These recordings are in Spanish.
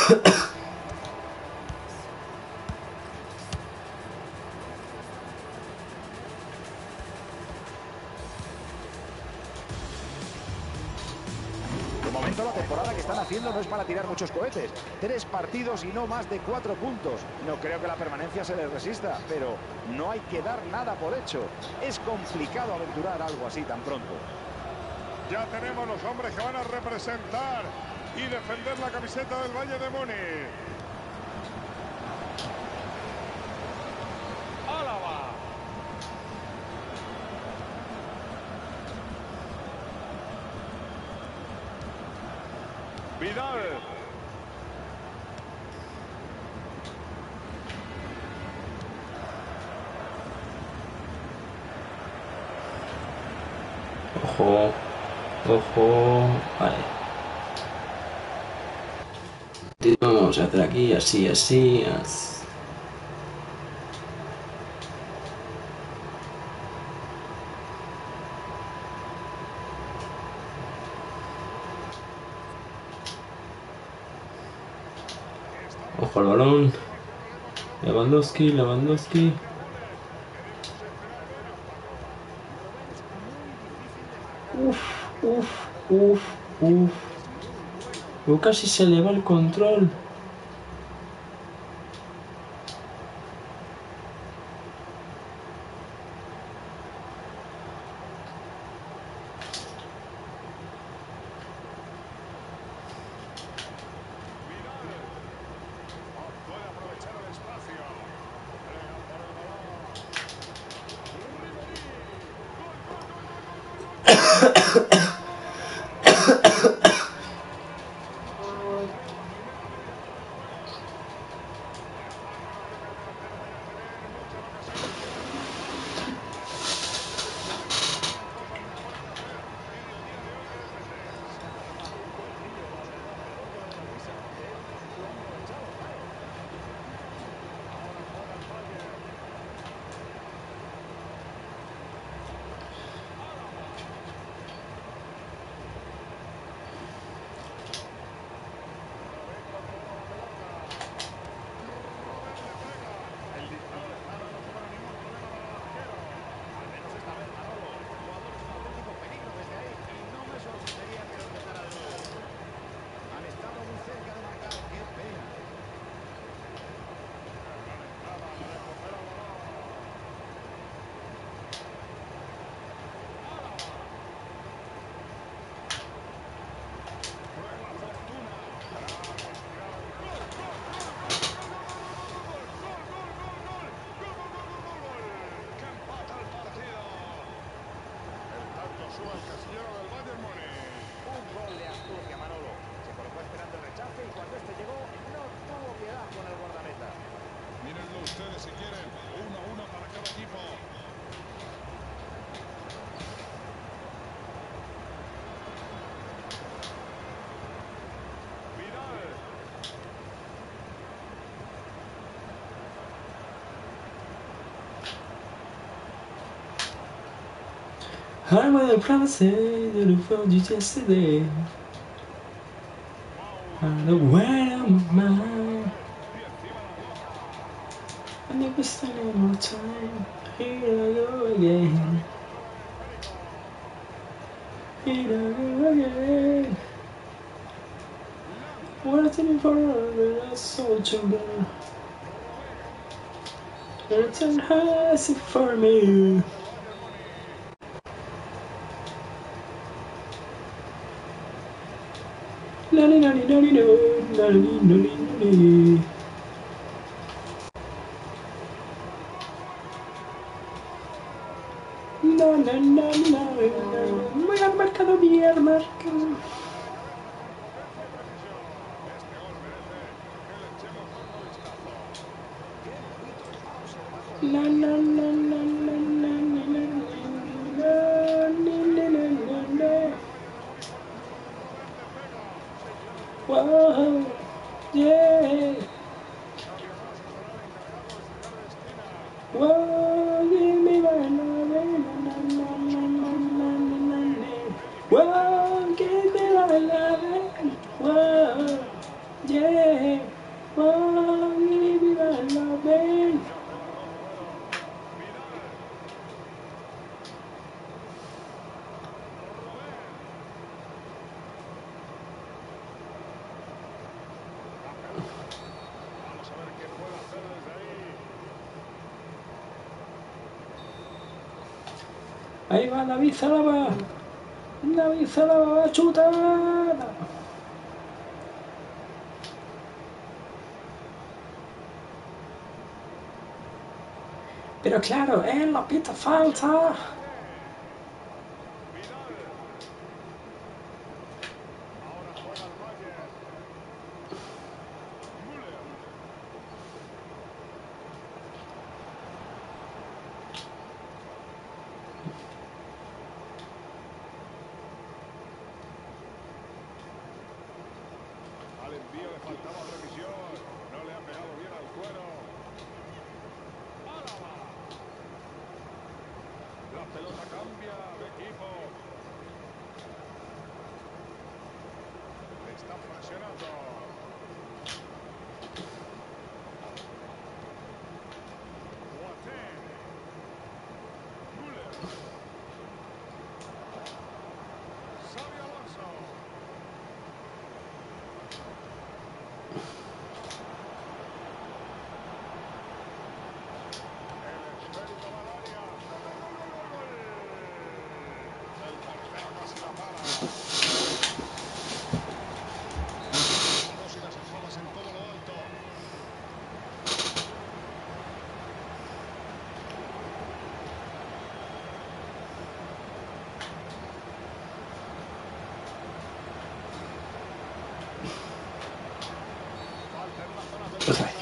De momento la temporada que están haciendo no es para tirar muchos cohetes. 3 partidos y no más de 4 puntos. No creo que la permanencia se les resista, pero no hay que dar nada por hecho. Es complicado aventurar algo así tan pronto. Ya tenemos los hombres que van a representar y defender la camiseta del Bayern de Múnich. ¡Álava! Vidal. Ojo. Ojo. Vale. Vamos a hacer aquí así, así, así. Ojo al balón. Lewandowski, Lewandowski. Uf. Casi se le va el control. Ustedes si quieren, 1-1 para cada equipo. Vidal. Arma de francés de le faire du TCD. The way of my mind. I never spend any more time. Here I go again. Here I go again. Waiting for a soldier girl. Return has it for me. Nani nani nani no, nani nani nani. No, no, no, no. Muy al marcado, bien marcado. La la la la la la la la. Whoa, yeah. Whoa, give me my love. Whoa, give me my love. Whoa, yeah. Ahí va David Zalaba. David Zalaba va a chutar. Pero claro, él la pita falta. Al envío le faltaba revisión. No le ha pegado bien al cuero. ¡Álava! La pelota cambia de equipo. Le está presionando. Boateng. Müller. Xabi Alonso. Pues ahí.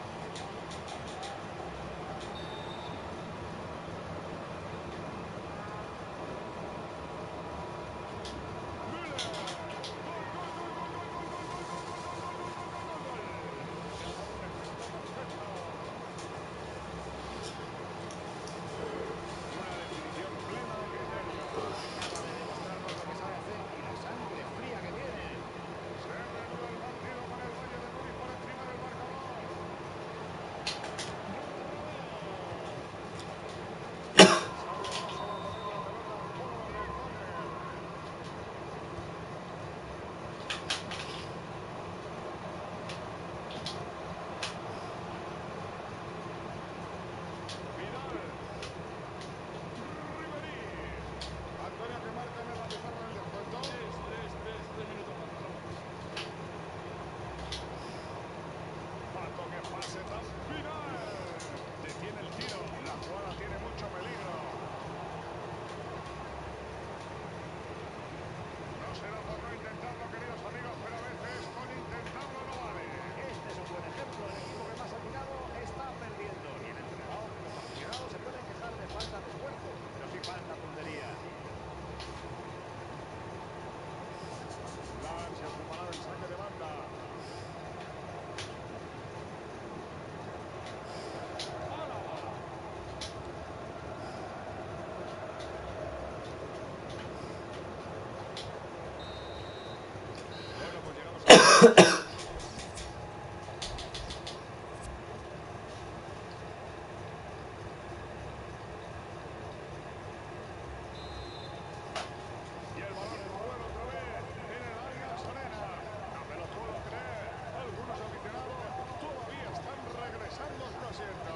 Detiene el tiro. La jugada tiene mucho peligro. No será por no intentarlo, queridos amigos, pero a veces con intentarlo no vale. Este es un buen ejemplo. El equipo que más ha tirado está perdiendo. Y el entrenador y los aficionados se pueden quejar de falta de esfuerzo, pero sí falta puntería. Se ocupará del saque de banda. Bueno, pues llegamos a... Y el balón vuela otra vez en el área Sarena. No me lo puedo creer. Algunos aficionados todavía están regresando a su asiento.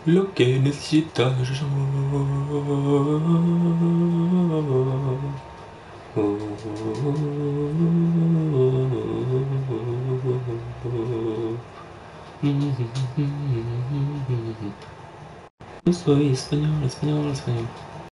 lo que necesitas. Yo soy español, español, español.